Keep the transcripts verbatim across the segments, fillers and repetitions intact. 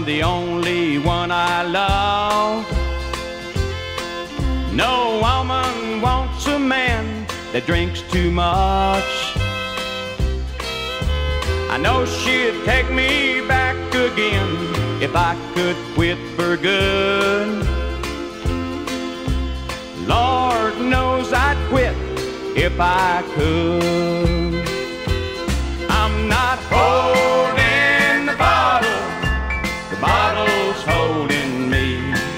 from the only one I love. No woman wants a man that drinks too much. I know she'd take me back again if I could quit for good. Lord knows I'd quit if I could. I'm not holding the bottle, the bottle's holding me.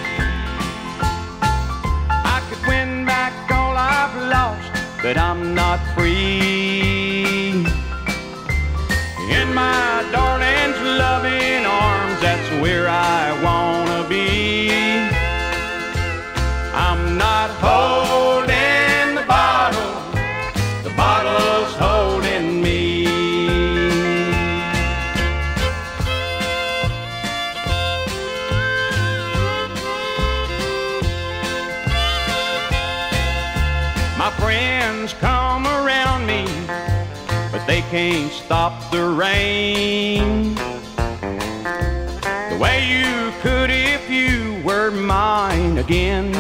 I could win back all I've lost, but I'm not free. In my darling's loving arms, that's where I wanna be. I'm not holding the bottle, the bottle's holding me. My friends come around me, but they can't stop the rain the way you could if you were mine again.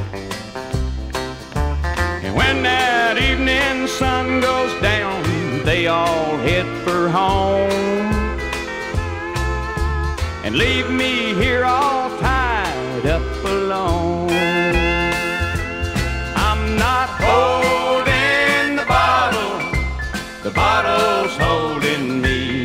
And when that evening sun goes down, they all head for home and leave me here all tied up alone. I'm not holding the bottle, the bottle's holding me.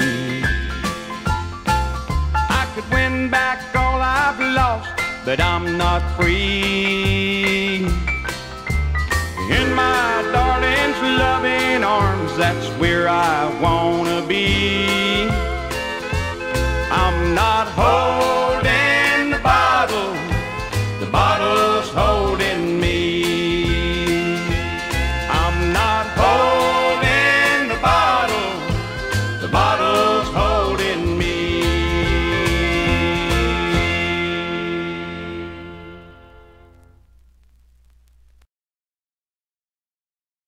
I could win back all I've lost, but I'm not free. In my darling's loving arms, that's where I wanna be.